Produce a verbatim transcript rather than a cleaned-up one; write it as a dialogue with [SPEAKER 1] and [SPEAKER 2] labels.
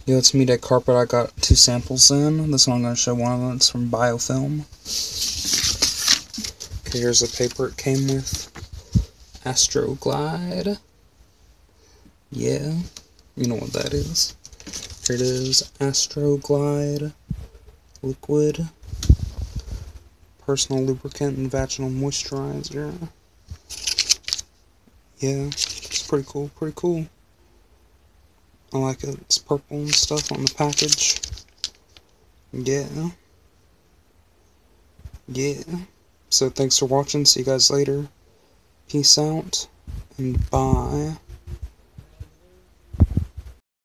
[SPEAKER 1] Yo, it's Me Day Carpet. I got two samples in. This one I'm going to show one of them. It's from Biofilm. Okay, here's the paper it came with. Astroglide. Yeah, you know what that is. Here it is. Astroglide Liquid Personal Lubricant and Vaginal Moisturizer. Yeah, it's pretty cool, pretty cool. I like it. It's purple and stuff on the package. Yeah. Yeah. So thanks for watching. See you guys later. Peace out. And bye.